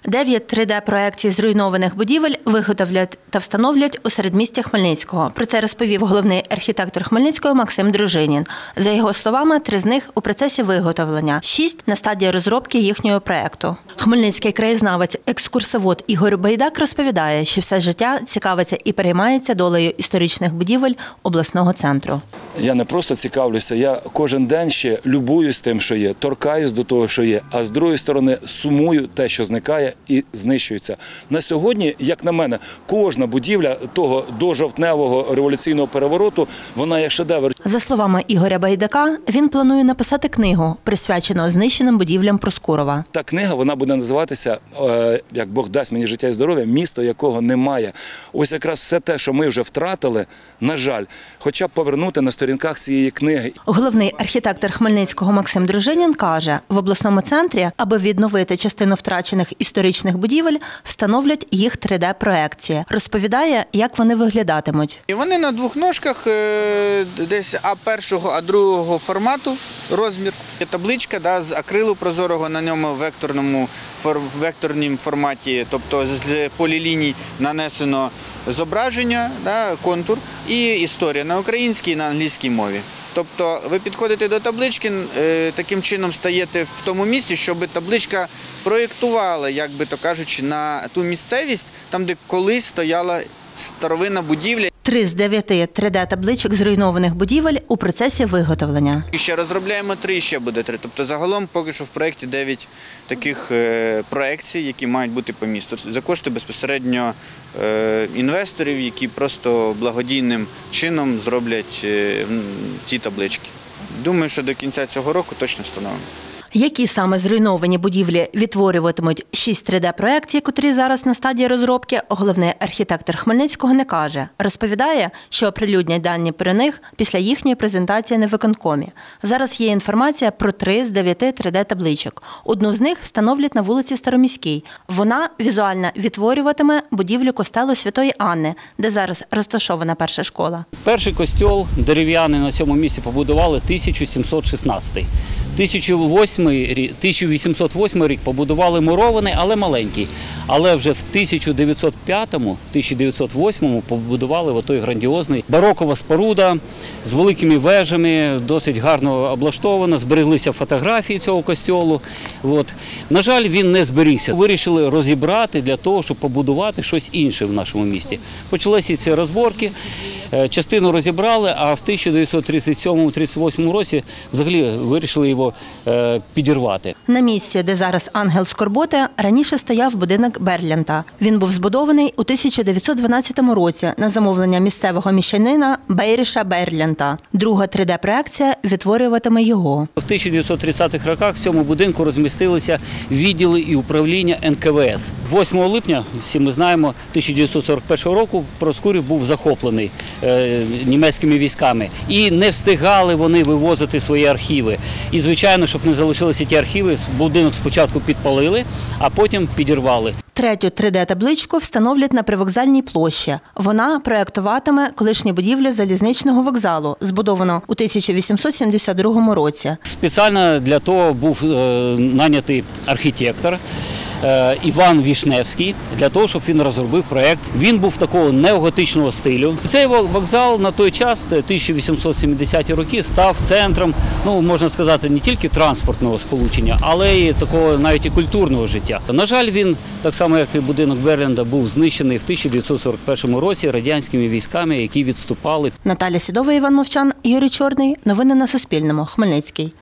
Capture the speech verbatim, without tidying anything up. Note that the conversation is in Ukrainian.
Дев'ять три де-проекцій зруйнованих будівель виготовлять та встановлять у середмісті Хмельницького. Про це розповів головний архітектор Хмельницького Максим Дружинін. За його словами, три з них у процесі виготовлення, шість – на стадії розробки їхнього проєкту. Хмельницький краєзнавець, екскурсовод Ігор Байдак розповідає, що все життя цікавиться і переймається долею історичних будівель обласного центру. Я не просто цікавлюся, я кожен день ще любуюсь тим, що є, торкаюсь до того, що є, а з другої сторони сумую те, що зникає і знищується. На сьогодні, як на мене, кожна будівля того дожовтневого революційного перевороту, вона є шедевр. За словами Ігоря Байдака, він планує написати книгу, присвячену знищеним будівлям Проскурова. Та книга, вона буде називатися, як Бог дасть мені життя і здоров'я, місто, якого немає. Ось якраз все те, що ми вже втратили, на жаль, хоча б повернути на сторінках цієї книги. Головний архітектор Хмельницького Максим Дружинін каже, в обласному центрі, аби відновити частину втрачених історичних будівель, встановлять їх три де-проекції. Розповідає, як вони виглядатимуть. І вони на двох ножках, десь А першого, А другого формату, розмір. Є табличка да, з акрилу прозорого на ньому векторному, векторному форматі, тобто з поліліній нанесено зображення, да, контур і історія на українській і на англійській мові. Тобто ви підходите до таблички, таким чином стаєте в тому місці, щоб табличка проєктувала, як би то кажучи, на ту місцевість, там, де колись стояла старовинна будівля. Три з дев'яти три де-табличок зруйнованих будівель у процесі виготовлення. І ще розробляємо три, і ще буде три. Тобто загалом поки що в проєкті дев'ять таких проекцій, які мають бути по місту. За кошти безпосередньо інвесторів, які просто благодійним чином зроблять ті таблички. Думаю, що до кінця цього року точно встановимо. Які саме зруйновані будівлі відтворюватимуть шість три де-проекцій, котрі зараз на стадії розробки, головний архітектор Хмельницького не каже. Розповідає, що оприлюднять дані про них після їхньої презентації на виконкомі. Зараз є інформація про три з дев'яти три де-табличок. Одну з них встановлять на вулиці Староміській. Вона візуально відтворюватиме будівлю костелу Святої Анни, де зараз розташована перша школа. Перший костьол дерев'яний на цьому місці побудували тисяча сімсот шістнадцятий. тисяча вісімсот восьмий рік побудували мурований, але маленький. Але вже в тисяча дев'ятсот п'ятому - тисяча дев'ятсот восьмому побудували отой грандіозний барокова споруда з великими вежами, досить гарно облаштована, збереглися фотографії цього костьолу. От. На жаль, він не зберігся. Вирішили розібрати для того, щоб побудувати щось інше в нашому місті. Почалися ці розборки, частину розібрали, а в тисяча дев'ятсот тридцять сьомому - тридцять восьмому році взагалі вирішили його підірвати. На місці, де зараз ангел Скорботи, раніше стояв будинок Берлянта. Він був збудований у тисяча дев'ятсот дванадцятому році на замовлення місцевого міщанина Бейриша Берлянта. Друга три де-проекція відтворюватиме його. В тисяча дев'ятсот тридцятих роках в цьому будинку розмістилися відділи і управління ен ка ве ес. восьмого липня, всі ми знаємо, тисяча дев'ятсот сорок першого року Проскурів був захоплений е, німецькими військами. І не встигали вони вивозити свої архіви. І, звичайно, щоб не залишилися ті архіви, будинок спочатку підпалили, а потім підірвали. Третю три де-табличку встановлять на привокзальній площі. Вона проєктуватиме колишню будівлю залізничного вокзалу, збудовану у тисяча вісімсот сімдесят другому році. Спеціально для того був е, нанятий архітектор Іван Вішневський, для того, щоб він розробив проєкт. Він був такого неоготичного стилю. Цей вокзал на той час, тисяча вісімсот сімдесяті роки, став центром, ну, можна сказати, не тільки транспортного сполучення, але й такого навіть і культурного життя. На жаль, він, так само як і будинок Берлянта, був знищений в тисяча дев'ятсот сорок першому році радянськими військами, які відступали. Наталя Сідова, Іван Мовчан, Юрій Чорний. Новини на Суспільному. Хмельницький.